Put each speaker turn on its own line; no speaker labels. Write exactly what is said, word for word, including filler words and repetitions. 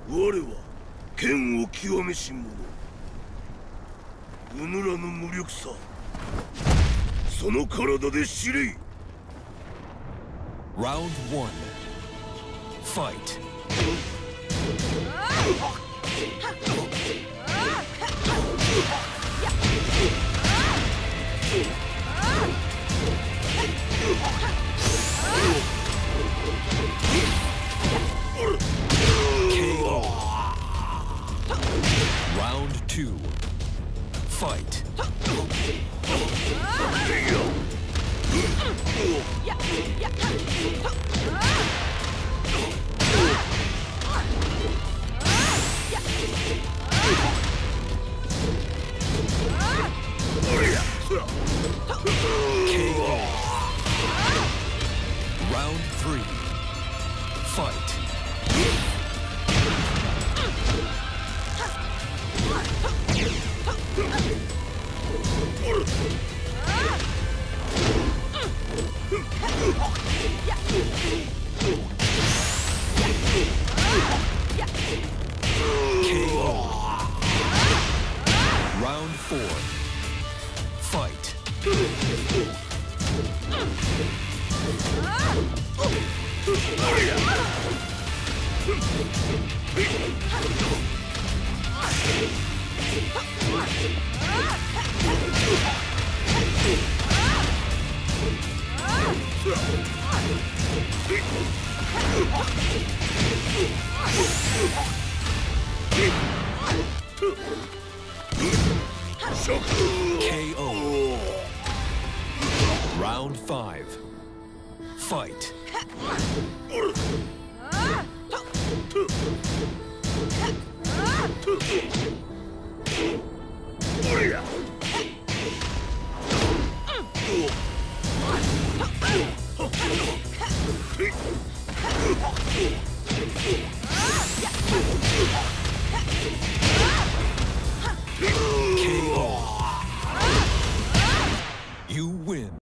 我は剣を極めし者。うぬらの無力さ、その体で知れい。
Round one. Fight. K O. Round two. Fight. K O. Round three. Fight. K O. Round four. Fight. K O. Round five. Fight.